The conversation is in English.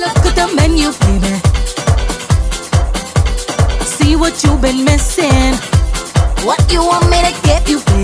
Look at the menu, baby. See what you've been missing. What you want me to get you, baby?